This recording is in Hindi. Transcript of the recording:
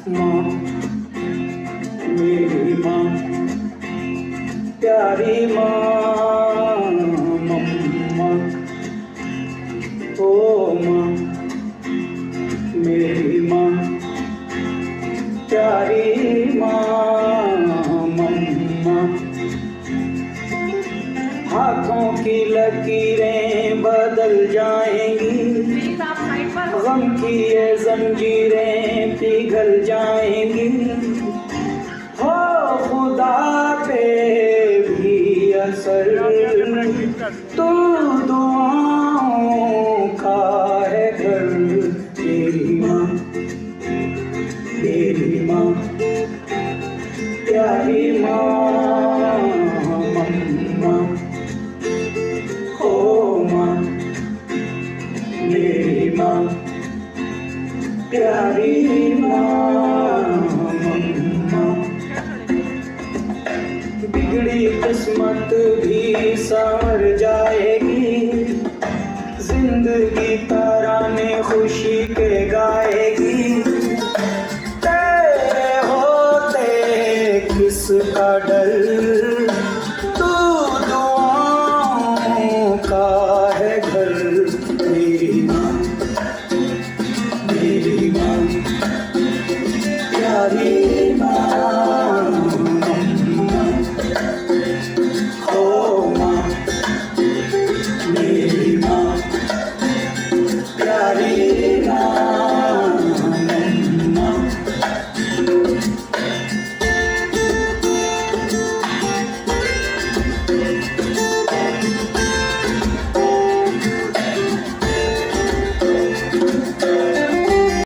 माँ मेरी माँ प्यारी माँ मम्मा ओ माँ मेरी माँ प्यारी माँ मम्मा। हाथों की लकीरें बदल जाएंगी, गम की ये जंजीरें पिघल जाएंगी। हो खुदा पे भी असर तो दुआओं का है घर। तेरी माँ मेरी माँ प्यारी माँ मम्मा ओ माँ मेरी माँ प्यारी माँ मम्मा। बिगड़ी किस्मत भी संवर जाएगी, जिंदगी तराने खुशी के गाए।